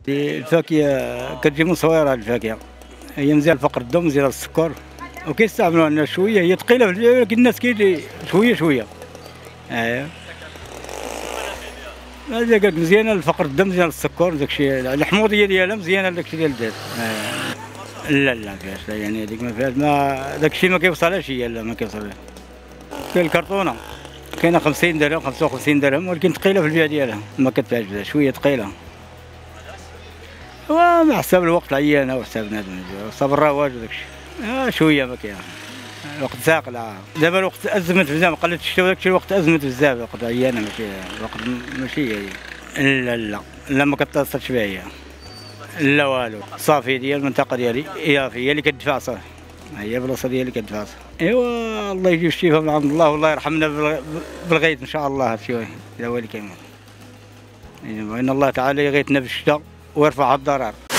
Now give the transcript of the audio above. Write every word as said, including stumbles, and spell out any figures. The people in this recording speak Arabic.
الفاكهه كتجي من صغيره، الفاكهه هي مزيان الفقر الدم، مزيان السكر، وكيستعملوها الناس شويه، هي ثقيله في الجيب ولكن الناس كيدي شويه شويه. ايوا هذا قالك مزيانه الفقر الدم، مزيان السكر، داكشي الحموضيه ديالها مزيانه داكشي ديال الدار. لا لا فيهاش، لا يعني هذيك ما فيهاش، ما داكشي ما كيوصلهاش هي، لا ما كيوصلهاش. كاين الكرتونه كاينه خمسين درهم خمسة وخمسين درهم، ولكن ثقيله في البيع ديالها، ما كتباعش بزاف، شويه ثقيله. ومع حساب الوقت العيانه وحساب بنادم، صاب الرواج وداكشي. آه شويه ما كاين، الوقت ثاقل. آه. دابا الوقت ازمت بزاف، قلت الشتا وداكشي، الوقت ازمت بزاف، الوقت عيانه ماشي الوقت ماشي هي. لا لا لا ما كتصلش بها هي، لا والو، صافي ديال المنطقه ديالي هي هي اللي كتدفع صافي، هي البلاصه ديالي كتدفع صافي. ايوا الله يجيب الشفاء من عند الله، والله يرحمنا بالغيث ان شاء الله. هادشي هذا هو اللي كاين، ان الله تعالى يغيثنا بالشتاء ويرفع الضرر.